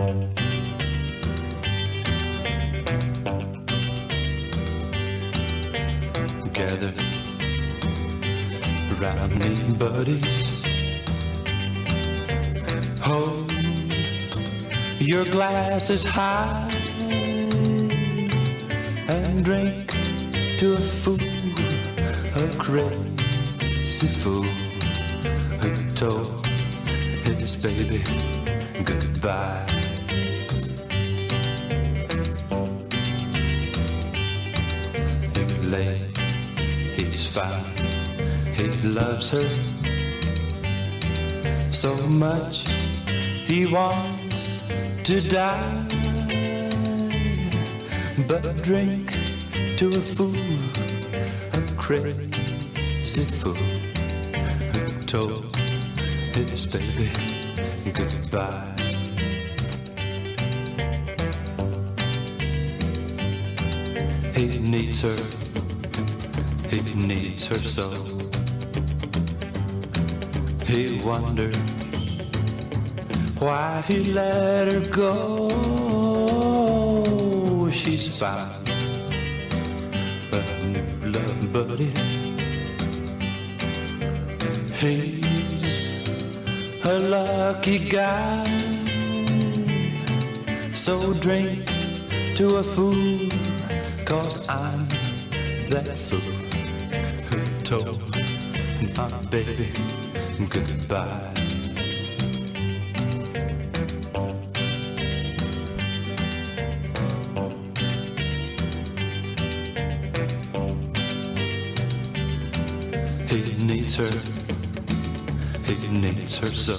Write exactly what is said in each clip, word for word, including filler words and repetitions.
Gather around me, buddies. Hold your glasses high and drink to a fool, a crazy fool who told his baby goodbye. He lay, he's fine, he loves her so much he wants to die. But drink to a fool, a crazy fool who told his baby goodbye. He needs her, he needs her so. He wonders why he let her go. She's found a new love buddy. He's a lucky guy. So drink to a fool, 'cause I'm that fool who told my baby goodbye. He needs her, he needs her so.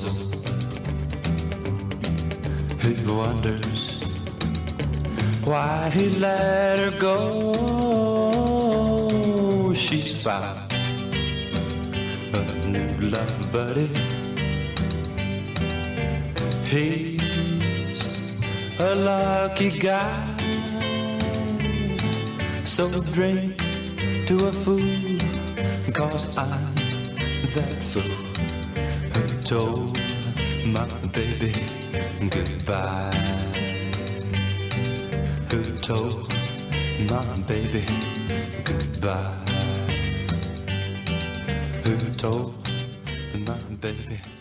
He wonders why he let her go. She's found a new love buddy. He's a lucky guy. So drink to a fool, 'cause I'm that fool who told my baby goodbye. Who told my baby goodbye. Who told my baby